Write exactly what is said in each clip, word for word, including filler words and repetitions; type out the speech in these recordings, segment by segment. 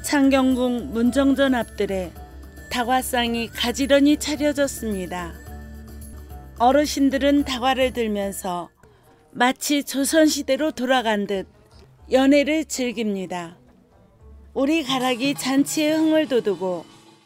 창경궁 문정전 앞들에 다과상이 가지런히 차려졌습니다. 어르신들은 다과를 들면서 마치 조선시대로 돌아간 듯 연회를 즐깁니다. 우리 가락이 잔치의 흥을 돋우고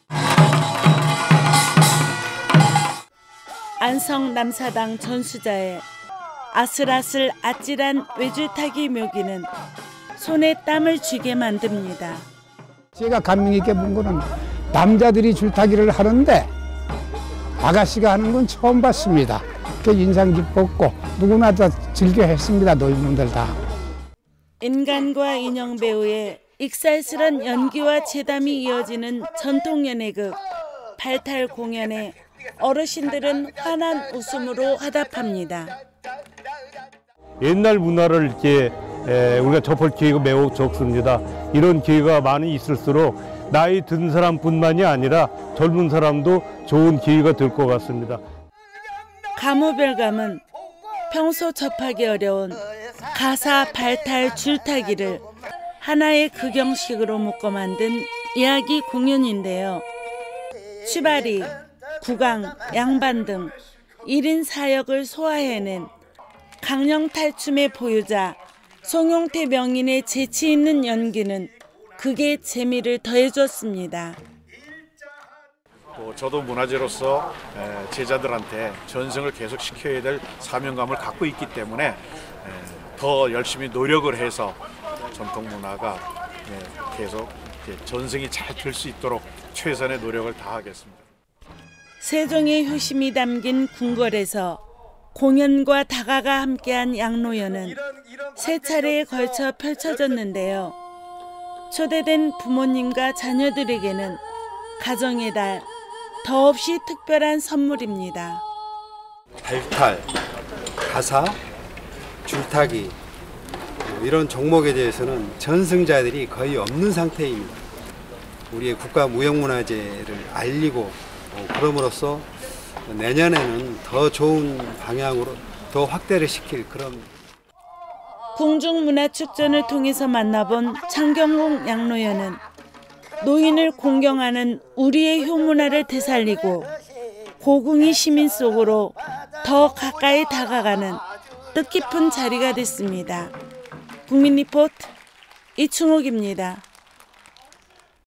안성 남사당 전수자의 아슬아슬 아찔한 외줄타기 묘기는 손에 땀을 쥐게 만듭니다. 제가 감명 있게 본 거는 남자들이 줄타기를 하는데 아가씨가 하는 건 처음 봤습니다. 그 인상 깊었고 누구나 다 즐겨 했습니다. 노인분들 다. 인간과 인형 배우의 익살스런 연기와 재담이 이어지는 전통 연예극 발탈 공연에 어르신들은 환한 웃음으로 화답합니다. 옛날 문화를 이렇게 우리가 접할 기회가 매우 적습니다. 이런 기회가 많이 있을수록 나이 든 사람뿐만이 아니라 젊은 사람도 좋은 기회가 될 것 같습니다. 가무별감은 평소 접하기 어려운 가사 발탈 줄타기를 하나의 극영식으로 묶어 만든 이야기 공연인데요. 취바리, 구강, 양반 등 일 인 사역을 소화해낸 강령탈춤의 보유자 송용태 명인의 재치 있는 연기는 극의 재미를 더해줬습니다. 저도 문화재로서 제자들한테 전승을 계속 시켜야 될 사명감을 갖고 있기 때문에 더 열심히 노력을 해서 전통 문화가 계속 전승이 잘 될 수 있도록 최선의 노력을 다하겠습니다. 세종의 효심이 담긴 궁궐에서 공연과 다가가 함께한 양로연은 세 차례에 걸쳐 펼쳐졌는데요. 초대된 부모님과 자녀들에게는 가정의 달, 더없이 특별한 선물입니다. 발탈, 가사, 줄타기 이런 종목에 대해서는 전승자들이 거의 없는 상태입니다. 우리의 국가무형문화재를 알리고 그럼으로써 내년에는 더 좋은 방향으로 더 확대를 시킬 그런. 궁중문화축전을 통해서 만나본 창경궁 양로연은 노인을 공경하는 우리의 효문화를 되살리고 고궁이 시민 속으로 더 가까이 다가가는 뜻깊은 자리가 됐습니다. 국민리포트 이충옥입니다.